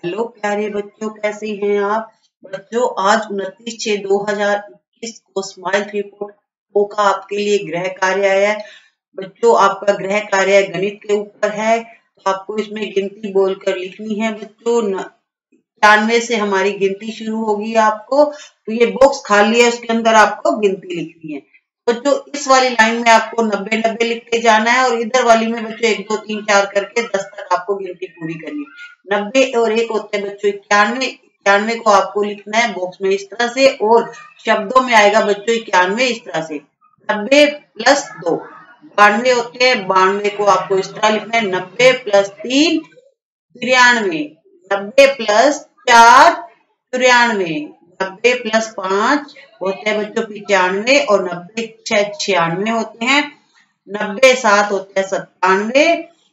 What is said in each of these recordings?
Hello प्यारे बच्चों, कैसे हैं आप बच्चों। आज 29/6/2021 को स्माइल रिपोर्ट ओ का आपके लिए गृह कार्य आया है। बच्चों, आपका गृह कार्य गणित के ऊपर है, तो आपको इसमें गिनती बोलकर लिखनी है। बच्चों, 91 से हमारी गिनती शुरू होगी। आपको तो ये बॉक्स खाली है, उसके अंदर आपको गिनती लिखनी है। बच्चों, इस वाली लाइन में आपको 90-90 लिख के जाना है और इधर वाली में बच्चों 1 2 3 4 करके 10 तक आपको गिनती पूरी करनी है। 90 और 1 होते हैं बच्चों 91। 91 को आपको लिखना है बॉक्स में इस तरह से, और शब्दों में आएगा बच्चों 91 इस तरह से। 90 + 2 92 होते हैं। 92 को आपको इस तरह लिखना है 90 + 3 93, 90 + 4 94, 90 + 5 होते हैं बच्चों 95 और 90 + 6 96 होते हैं। 90 + 7 होते हैं 97,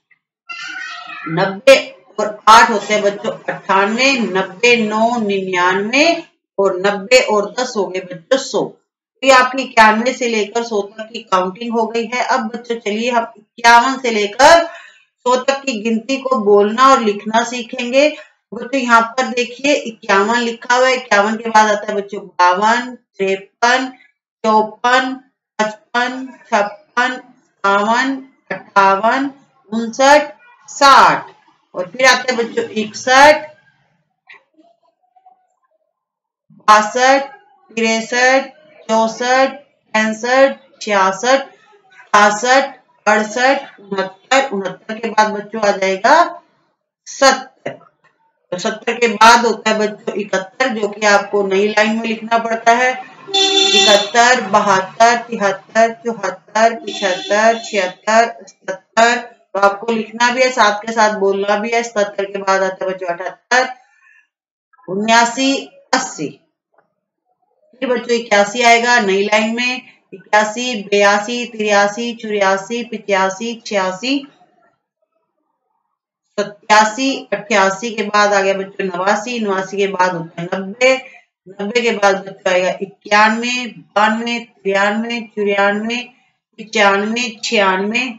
90 और 8 होते हैं बच्चों 98, 90 × 9 99 और 90 और 10 हो गए बच्चों 100। ये आपकी 91 से लेकर 100 तक की काउंटिंग हो गई है। अब बच्चों चलिए हम 51 से लेकर 100 तक की गिनती को बोलना और लिखना सीखेंगे। बच्चों यहाँ पर देखिए 51 लिखा हुआ है। 51 के बाद आता है बच्चों 52, 53, 54, 55, 56, 57, 58, 59, 60 और फिर आते हैं बच्चों 61, 62, 63, 64, 65, 66, 68, 68, 69, 69 के बाद बच्चों आ जाएगा 70। तो 70 के बाद होता है बच्चों 71, जो कि आपको नई लाइन में लिखना पड़ता है। 71, 72, 73, 74, 75, 76, 77। तो आपको लिखना भी है, साथ के साथ बोलना भी है। 77 के बाद आता है बच्चों 78, 79, 80। फिर बच्चों 81 आएगा नई लाइन में। 81, 82, 83, 84, 85, 86, 87, 88 के बाद आ गया बच्चों 89, 89 के बाद होता है 90, 90 के बाद बच्चों आएगा 91, 92, 93, 94, 95, 96,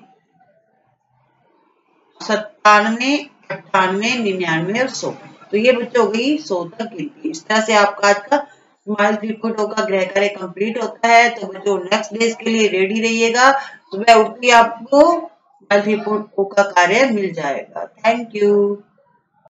97, 98, 99 और 100। तो ये बच्चों हो गई 100 तक गिनती। इस तरह से आपका आज का स्माइल रिपोर्ट का गृह कार्य कंप्लीट होता है। तो बच्चों नेक्स्ट डे के लिए रेडी रहिएगा। सुबह उठते ही आपको स्माइल रिपोर्ट का कार्य मिल जाएगा। Thank you.